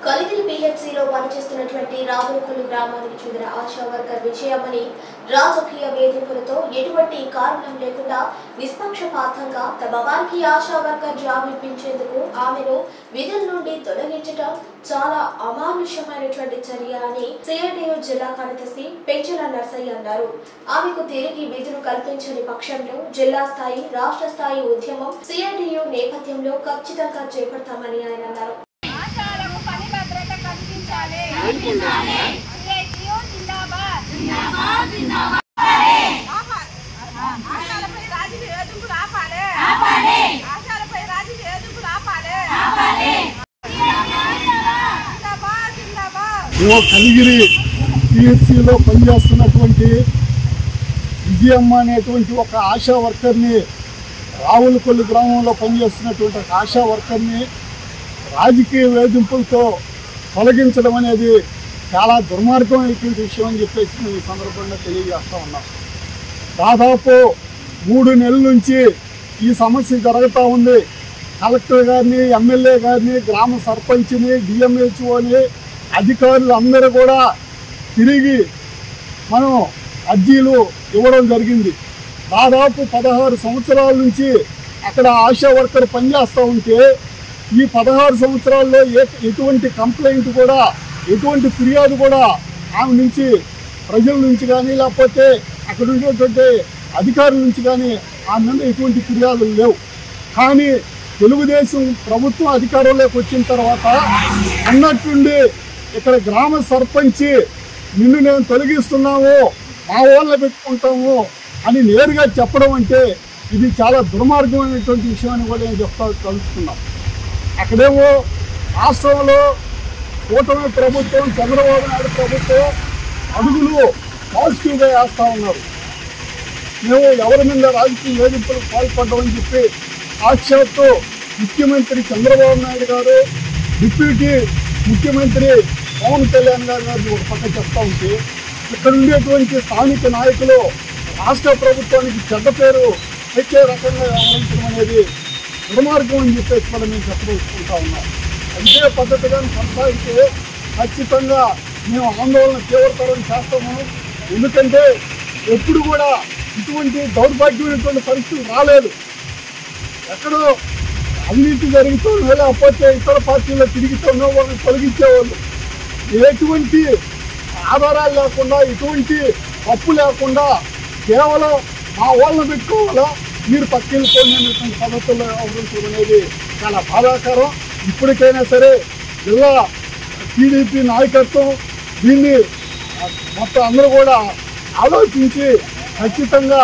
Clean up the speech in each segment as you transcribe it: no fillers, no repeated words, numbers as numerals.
కలిగిరి పిహెచ్సిలో పనిచేస్తున్నటువంటి రావులకొల్లు గ్రామానికి చెందిన ఆశా వర్కర్ విజయమ్మని రాజకీయ వేధింపులతో ఎటువంటి కారణం లేకుండా నిష్పక్షపాతంగా తమ వారికి ఆశా వర్కర్ జాబ్ ఇప్పించేందుకు ఆమెను విధుల నుండి తొలగించడం చాలా అమానుషమైనటువంటి చర్య అని సిఐటియు జిల్లా కార్యదర్శి పెంచల నర్సయ్య అన్నారు. ఆమెకు తిరిగి విధులు కల్పించని పక్షంలో జిల్లా స్థాయి రాష్ట్ర స్థాయి ఉద్యమం సిఐటియు నేపథ్యంలో ఖచ్చితంగా చేపడతామని ఆయన అన్నారు. కలిగిరి పిహెచ్సిలో పనిచేస్తున్నటువంటి విజయమ్మ అనేటువంటి ఒక ఆశా వర్కర్ని, రావులకొల్లు గ్రామంలో పనిచేస్తున్నటువంటి ఒక ఆశా వర్కర్ని రాజకీయ వేధింపులతో తొలగించడం అనేది చాలా దుర్మార్గమైనటువంటి విషయం అని చెప్పేసి మేము ఈ సందర్భంగా తెలియజేస్తూ ఉన్నాం. దాదాపు 3 నెలల నుంచి ఈ సమస్య జరుగుతూ ఉంది. కలెక్టర్ గారిని, ఎమ్మెల్యే గారిని, గ్రామ సర్పంచ్ని, డిఎంహెచ్ఓని, అధికారులు అందరూ కూడా తిరిగి మనం అర్జీలు ఇవ్వడం జరిగింది. దాదాపు 16 సంవత్సరాల నుంచి అక్కడ ఆశా వర్కర్ పనిచేస్తూ ఉంటే ఈ 16 సంవత్సరాల్లో ఎటువంటి కంప్లైంట్ కూడా, ఎటువంటి ఫిర్యాదు కూడా ఆమె నుంచి, ప్రజల నుంచి కానీ లేకపోతే అక్కడ ఉండేటువంటి అధికారుల నుంచి కానీ ఆమె మీద ఎటువంటి ఫిర్యాదులు లేవు. కానీ తెలుగుదేశం ప్రభుత్వం అధికారంలోకి వచ్చిన తర్వాత అన్నట్టుండి ఇక్కడ గ్రామ సర్పంచి నిన్ను నేను తొలగిస్తున్నాము, మా వాళ్ళని పెట్టుకుంటాము అని నేరుగా చెప్పడం అంటే ఇది చాలా దుర్మార్గమైనటువంటి విషయం అని కూడా నేను తలుచుకున్నాం. అక్కడేమో రాష్ట్రంలో కూటమి ప్రభుత్వం, చంద్రబాబు నాయుడు ప్రభుత్వం అడుగులు పాజిటివ్గా వేస్తూ ఉన్నారు. మేము ఎవరి మీద రాజకీయ వేధింపులకు పాల్పడ్డామని చెప్పి సాక్షాత్తు ముఖ్యమంత్రి చంద్రబాబు నాయుడు గారు, డిప్యూటీ ముఖ్యమంత్రి పవన్ కళ్యాణ్ గారు ఒక పక్క చెప్తా ఉంటే ఇక్కడ ఉండేటువంటి స్థానిక నాయకులు రాష్ట్ర ప్రభుత్వానికి చెడ్డ పేరు తెచ్చే రకంగా వ్యవహరించడం అనేది దుర్మార్గం అని చెప్పేసి కూడా మేము చెప్పదలుచుకుంటా ఉన్నాం. అదే పద్ధతిగా కొనసాగితే ఖచ్చితంగా మేము ఆందోళన తీవ్రతరం చేస్తాము. ఎందుకంటే ఎప్పుడు కూడా ఇటువంటి దౌర్భాగ్యమైనటువంటి పరిస్థితులు రాలేదు. ఎక్కడో అవినీతి జరుగుతుందో లేకపోతే ఇతర పార్టీలో తిరుగుతుందో వాళ్ళని తొలగించేవాళ్ళు. ఎటువంటి ఆధారాలు లేకుండా, ఎటువంటి తప్పు లేకుండా కేవలం మా వాళ్ళని పెట్టుకోవాలా, మీరు పక్కెళ్ళిపోండి అనేటువంటి పద్ధతుల్లో వ్యవహరించడం అనేది చాలా బాధాకరం. ఇప్పటికైనా సరే జిల్లా టీడీపీ నాయకత్వం దీన్ని మొత్తం అందరూ కూడా ఆలోచించి ఖచ్చితంగా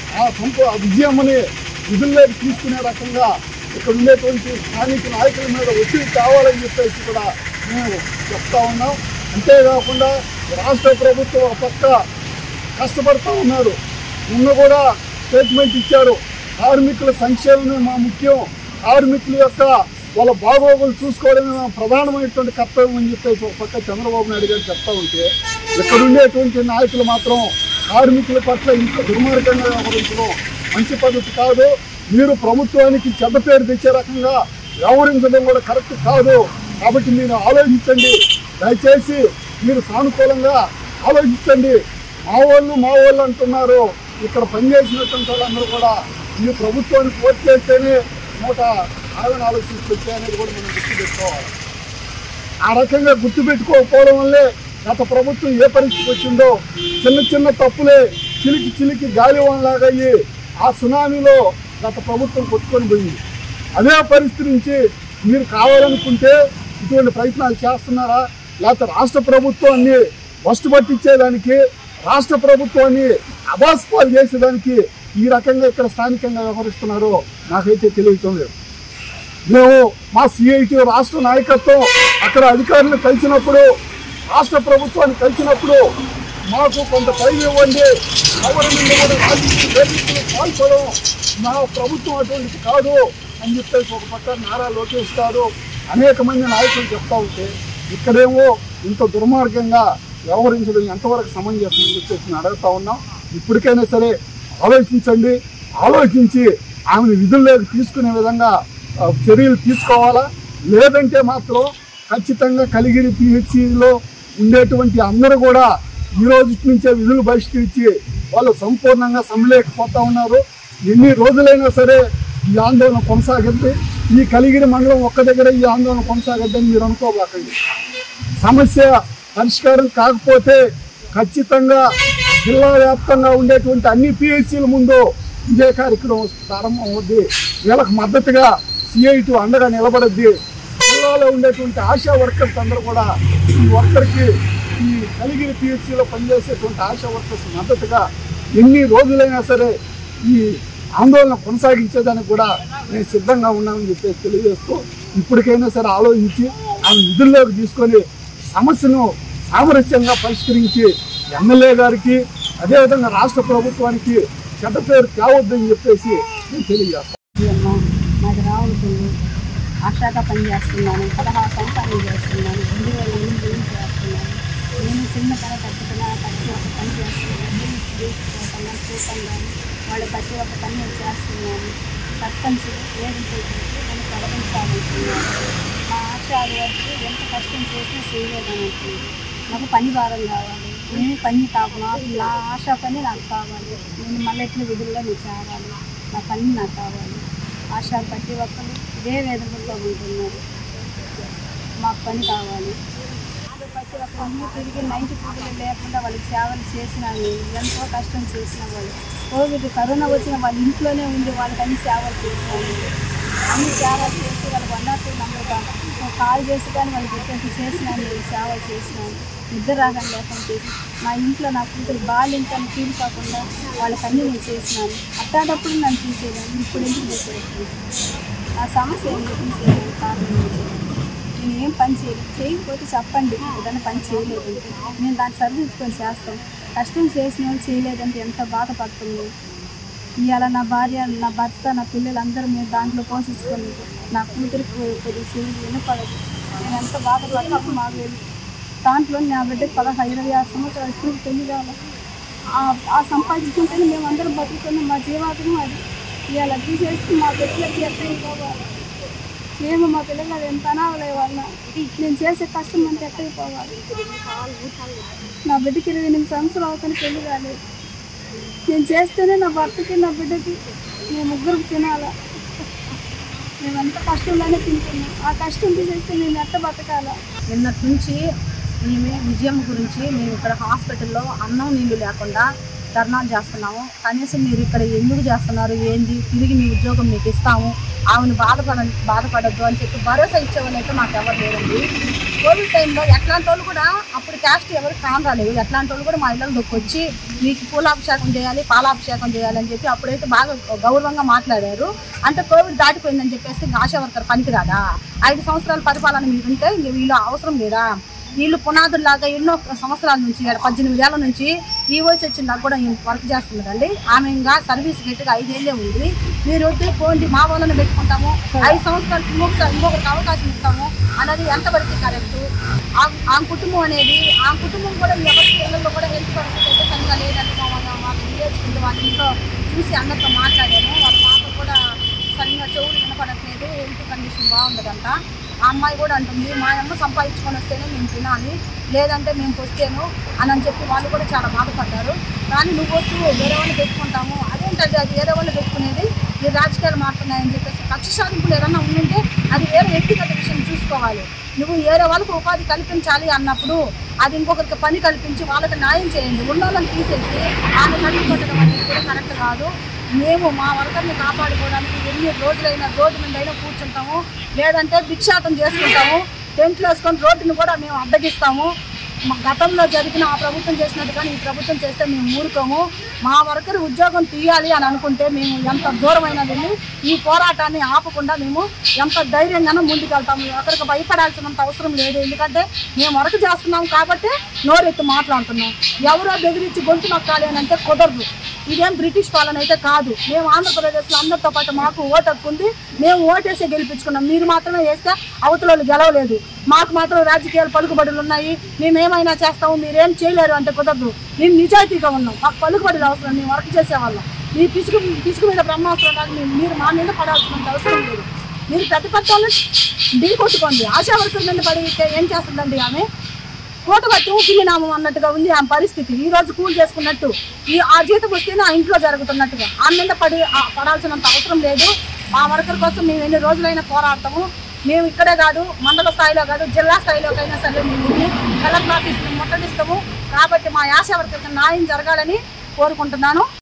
ఆ విజయమ్మని విధుల్లోకి తీసుకునే రకంగా ఇక్కడ ఉండేటువంటి స్థానిక నాయకుల మీద ఒత్తిడి కావాలని చెప్పేసి కూడా మేము చెప్తా ఉన్నాం. అంతేకాకుండా రాష్ట్ర ప్రభుత్వం ఒక పక్క కష్టపడుతూ ఉన్నారు. నిన్న కూడా స్టేట్మెంట్ ఇచ్చారు, కార్మికుల సంక్షేమమే మా ముఖ్యం, కార్మికుల యొక్క వాళ్ళ బాగోగులు చూసుకోవడమే మా ప్రధానమైనటువంటి కర్తవ్యం అని చెప్పేసి ఒక పక్క చంద్రబాబు నాయుడు గారు చెప్తా ఉంటే ఇక్కడ ఉండేటువంటి నాయకులు మాత్రం కార్మికుల పట్ల ఇంత దుర్మార్గంగా వ్యవహరించడం మంచి పద్ధతి కాదు. మీరు ప్రభుత్వానికి చెడ్డ పేరు తెచ్చే రకంగా వ్యవహరించడం కూడా కరెక్ట్ కాదు. కాబట్టి మీరు ఆలోచించండి, దయచేసి మీరు సానుకూలంగా ఆలోచించండి. మా వాళ్ళు అంటున్నారు. ఇక్కడ పనిచేసినటువంటి వాళ్ళందరూ కూడా ఈ ప్రభుత్వానికి ఓటు చేస్తేనే 160 వచ్చాయనేది కూడా మనం గుర్తుపెట్టుకోవాలి. ఆ రకంగా గుర్తుపెట్టుకోకపోవడం వల్లే గత ప్రభుత్వం ఏ పరిస్థితి వచ్చిందో, చిన్న తప్పులే చిలికి గాలివానలాగా అయ్యి ఆ సునామీలో గత ప్రభుత్వం కొట్టుకొని పోయింది. అదే పరిస్థితి నుంచి మీరు కావాలనుకుంటే ఇటువంటి ప్రయత్నాలు చేస్తున్నారా, లేకపోతే రాష్ట్ర ప్రభుత్వాన్ని బస్టు పట్టించేదానికి, రాష్ట్ర ప్రభుత్వాన్ని అబాస్పాలు చేసేదానికి ఈ రకంగా ఇక్కడ స్థానికంగా వ్యవహరిస్తున్నారో నాకైతే తెలియటం లేదు. మేము మా సిఐటియు రాష్ట్ర నాయకత్వం అక్కడ అధికారులు కలిసినప్పుడు, రాష్ట్ర ప్రభుత్వాన్ని కలిసినప్పుడు మాకు కొంత టైం ఇవ్వండి, ఎవరి మీద కూడా రాజకీయ వేదికలు పాల్పడడం మా ప్రభుత్వం అటువంటిది కాదు అని చెప్పేసి ఒక పక్క నారా లోకేష్ గారు అనేక మంది నాయకులు చెప్తా ఉంటే ఇక్కడేమో ఇంత దుర్మార్గంగా వ్యవహరించడం ఎంతవరకు సమంజసం అని చెప్పేసి అడుగుతా ఉన్నాం. ఇప్పటికైనా సరే ఆలోచించండి, ఆలోచించి ఆమెను విధుల్లోకి తీసుకునే విధంగా చర్యలు తీసుకోవాలా. లేదంటే మాత్రం ఖచ్చితంగా కలిగిరి పిహెచ్సిలో ఉండేటువంటి అందరూ కూడా ఈ రోజు నుంచే విధులు బహిష్కరించి వాళ్ళు సంపూర్ణంగా సమ్మెలేకపోతా ఉన్నారు. ఎన్ని రోజులైనా సరే ఈ ఆందోళన కొనసాగద్ది. ఈ కలిగిరి మండలం ఒక్క దగ్గర ఈ ఆందోళన కొనసాగద్దని మీరు అనుకోబాకండి. సమస్య పరిష్కారం కాకపోతే ఖచ్చితంగా జిల్లా వ్యాప్తంగా ఉండేటువంటి అన్ని పిహెచ్సిల ముందు ఇదే కార్యక్రమం ప్రారంభం అవుద్ది. వీళ్ళకి మద్దతుగా సిఐటి అండగా నిలబడద్ది. జిల్లాలో ఉండేటువంటి ఆశా వర్కర్స్ అందరూ కూడా ఈ వర్కర్కి ఈ కలిగిరి పిహెచ్సిలో పనిచేసేటువంటి ఆశా వర్కర్స్ మద్దతుగా ఎన్ని రోజులైనా సరే ఈ ఆందోళన కొనసాగించేదానికి కూడా నేను సిద్ధంగా ఉన్నానని చెప్పేసి తెలియజేస్తూ ఇప్పటికైనా సరే ఆలోచించి ఆమె విధుల్లోకి తీసుకొని సమస్యను సామరస్యంగా పరిష్కరించి ఎమ్మెల్యే గారికి అదేవిధంగా రాష్ట్ర ప్రభుత్వానికి చెడ్డ పేరు తేవద్దని చెప్పేసి నేను తెలియజేస్తాను. మాది రావులపల్లి ఆశాగా పనిచేస్తున్నాను. 16 సంవత్సరాలు చేస్తున్నాను. 2008 నుంచి చేస్తున్నాను. నేను చిన్న పని తగ్గుతున్నా ప్రతి ఒక్క పని చేస్తున్నాను. చూడటం వాళ్ళు ప్రతి ఒక్క పని నేను చేస్తున్నాను. సర్పంచ్ ఏదంటే నన్ను తొలగించాలనుకున్నాను. మా ఆశాలు వరకు ఎంత కష్టం చేసినా చేయలేదని అంటుంది. నాకు పని భారం కావాలి. నేను పని కావాలి. నా ఆశా పని నాకు కావాలి. నేను మళ్ళీ ఎట్లా విధుల్లో నేను చేరాలి. నా పని నాకు కావాలి. ఆశా ప్రతి ఒక్కరు ఇదే వేదనలో ఉంటున్నారు. మాకు పని కావాలి. ప్రతి ఒక్కరిని తిరిగి 90 లేకుండా వాళ్ళకి సేవలు చేసిన ఎంతో కష్టం చేసిన వాళ్ళు కోవిడ్ కరోనా వచ్చిన వాళ్ళ ఇంట్లోనే ఉండి వాళ్ళకి అన్ని సేవలు చేసినాను. అన్ని సేవలు చేసి వాళ్ళకి 102 నెంబర్గా కాల్ చేసి కానీ వాళ్ళకి ఎటువంటి చేసినాను. సేవలు చేసినాను. నిద్ర రాగానే లేకుండా చేసి మా ఇంట్లో నా కూతురు బాలింతని తీరిపోకుండా వాళ్ళకన్నీ నేను చేసినాను. అట్టాడప్పుడు నన్ను తీసేదాన్ని. ఇప్పుడు ఎందుకు తీసేస్తాను? ఆ సమస్య ఎందుకు తీసేదాన్ని కారణం నేను ఏం పని చేయకపోతే చెప్పండి. ఏదైనా పని చేయలేదంటే నేను దాన్ని సరిదిద్దుకొని చేస్తాను. కష్టం చేసిన వాళ్ళు చేయలేదంటే ఎంత బాధపడుతుంది. ఇవాళ నా భార్య, నా భర్త, నా పిల్లలందరూ మేము దాంట్లో పోషించుకొని నా కూతురికి కొద్దిగా వినపడదు. నేను ఎంత బాధపడినప్పుడు మాకు దాంట్లో నా బిడ్డకి 26 సంవత్సరాలు ఇప్పుడు పెళ్లి కావాలి. ఆ సంపాదించుకుంటేనే మేము అందరం బతుకుతున్నాం. మా జీవాతం అది ఇవాళ తీసేసి మా బిడ్డలకి ఎక్కడికి పోవాలి. మేము మా పిల్లలు ఎంత అనావలే వాళ్ళ నేను చేసే కష్టం అంటే ఎక్కడికి పోవాలి. నా బిడ్డకి 28 సంవత్సరాలు అవుతాను పెళ్లి కాలేదు. నేను చేస్తేనే నా భర్తకి నా బిడ్డకి మేము ముగ్గురికి తినాలా. మేము ఎంత కష్టంలోనే తింటున్నాం. ఆ కష్టం తీసేస్తే నేను ఎట్ట బతకాలా. నిన్నటి నుంచి మేము విజయం గురించి మేము ఇక్కడ హాస్పిటల్లో అన్నం నీళ్ళు లేకుండా ధర్నాలు చేస్తున్నాము. కనీసం మీరు ఇక్కడ ఎందుకు చేస్తున్నారు, ఏంది, తిరిగి మీ ఉద్యోగం మీకు ఇస్తాము, ఆమెను బాధపడద్దు అని చెప్పి భరోసా ఇచ్చేవాళ్ళు అయితే మాకు ఎవరు లేదండి. కోవిడ్ టైంలో ఎట్లాంటి వాళ్ళు కూడా అప్పుడు క్యాస్ట్ ఎవరు కాని రాలేదు. ఎట్లాంటి వాళ్ళు కూడా మా ఇళ్ళకి వచ్చి మీకు పూలాభిషేకం చేయాలి, పాలాభిషేకం చేయాలని చెప్పి అప్పుడైతే బాగా గౌరవంగా మాట్లాడారు. అంటే కోవిడ్ దాటిపోయిందని చెప్పేసి ఇంకా ఆశా వర్కర్ పనికిరాదా? 5 సంవత్సరాల పరిపాలన మీరు ఉంటే ఇంక వీళ్ళు అవసరం లేదా? వీళ్ళు పునాదుల్లాగా ఎన్నో సంవత్సరాల నుంచి 18 ఏళ్ళ నుంచి ఈ వయసు వచ్చిన నాకు కూడా వర్క్ చేస్తున్నారండి. ఆమె ఇంకా సర్వీస్ గట్టిగా 5 ఏళ్ళే ఉంది. మీరు వద్దు పోండి మా వాళ్ళని పెట్టుకుంటాము, 5 సంవత్సరాలకి ఇంకొకరికి అవకాశం ఇస్తాము అనేది ఎంతవరకు కరెక్ట్? ఆ కుటుంబం అనేది ఆ కుటుంబం కూడా ఎవరి పిల్లల్లో కూడా హెల్త్ పరిస్థితి అయితే సరిగా లేదంటే మాకు నియోజకవర్గం వాళ్ళ ఇంట్లో చూసి అందరితో మాట్లాడాము. వాళ్ళ పాప కూడా సరిగ్గా చెవులు వినపడట్లేదు, హెల్త్ కండిషన్ బాగుండదంట. ఆ అమ్మాయి కూడా అంటుంది మా అమ్మ సంపాదించుకొని వస్తేనే మేము తినాలి, లేదంటే మేము పొస్తేను అని చెప్పి వాళ్ళు కూడా చాలా బాధపడ్డారు. కానీ నువ్వు వచ్చి వేరే వాళ్ళు పెట్టుకుంటాము, అదేంటంటే అది వేరే వాళ్ళు పెట్టుకునేది ఈ రాజకీయాలు మారుతున్నాయని చెప్పేసి కక్ష సాధింపులు ఏదన్నా ఉంటే అది వేరే వ్యక్తిగత విషయం చూసుకోవాలి. నువ్వు వేరే వాళ్ళకు ఉపాధి కల్పించాలి అన్నప్పుడు అది ఇంకొకరికి పని కల్పించి వాళ్ళకి న్యాయం చేయండి. ఉన్న వాళ్ళని తీసేసి ఆమె కట్టుకోవడం అనేది కూడా కరెక్ట్ కాదు. మేము మా వర్కర్ని కాపాడుకోవడానికి ఎన్ని రోజులైనా రోడ్డు మీద అయినా కూర్చుంటాము, లేదంటే భిక్షాటం చేసుకుంటాము, టెంట్లు వేసుకొని రోడ్డును కూడా మేము అడ్డగిస్తాము. గతంలో జరిగిన ఆ ప్రభుత్వం చేసినట్టు కానీ ఈ ప్రభుత్వం చేస్తే మేము ఊరుకోము. మా వర్కర్ ఉద్యోగం తీయాలి అని అనుకుంటే మేము ఎంత దూరమైనా వెళ్ళి ఈ పోరాటాన్ని ఆపకుండా మేము ఎంత ధైర్యంగానూ ముందుకెళ్తాము. ఒకరికి భయపడాల్సినంత అవసరం లేదు. ఎందుకంటే మేము వర్క్ చేస్తున్నాం కాబట్టి నోరెత్తి మాట్లాడుతున్నాం. ఎవరో బెదిరించి గొంతు నొక్కాలి అని అంటే కుదరదు. ఇదేం బ్రిటిష్ పాలన అయితే కాదు. మేము ఆంధ్రప్రదేశ్లో అందరితో పాటు మాకు ఓటు హక్కు ఉంది. మేము ఓటేసి గెలిపించుకున్నాం. మీరు మాత్రమే వేస్తే అవతల వాళ్ళు గెలవలేదు. మాకు మాత్రం రాజకీయాలు పలుకుబడులు ఉన్నాయి, మేమేమైనా చేస్తాము, మీరేం చేయలేరు అంటే కుదరదు. మేము నిజాయితీగా ఉన్నాం. మాకు పలుకుబడులు అవసరం. మేము వర్క్ చేసేవాళ్ళం. మీ పిసుకు మీద బ్రహ్మాస్త్రం కాదు. మీరు మా మీద పడాల్సినంత అవసరం లేదు. మీరు పెద్ద వాళ్ళు ఢీ కొట్టుకోండి. ఆశా వర్కర్ మీద పడి ఏం చేస్తుందండి ఆమె? కోట పట్టి ఊపినామం అన్నట్టుగా ఉంది ఆమె పరిస్థితి. ఈ రోజు కూలి చేసుకున్నట్టు ఆ జీతం వస్తేనే ఆ ఇంట్లో జరుగుతున్నట్టుగా ఆమె మీద పడాల్సినంత అవసరం లేదు. మా వర్కర్ కోసం మేము ఎన్ని రోజులైనా పోరాడతాము. మేము ఇక్కడే కాదు, మండల స్థాయిలో కాదు, జిల్లా స్థాయిలోకైనా సరే మేము కలెక్టర్ ఆఫీస్ని ముట్టడిస్తాము. కాబట్టి మా ఆశా వర్కర్కి న్యాయం జరగాలని కోరుకుంటున్నాను.